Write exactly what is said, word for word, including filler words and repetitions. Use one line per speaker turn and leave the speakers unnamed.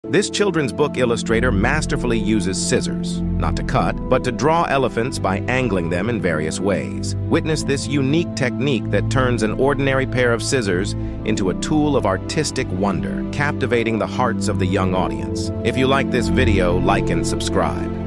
This children's book illustrator masterfully uses scissors, not to cut, but to draw elephants by angling them in various ways. Witness this unique technique that turns an ordinary pair of scissors into a tool of artistic wonder, captivating the hearts of the young audience. If you like this video, like and subscribe.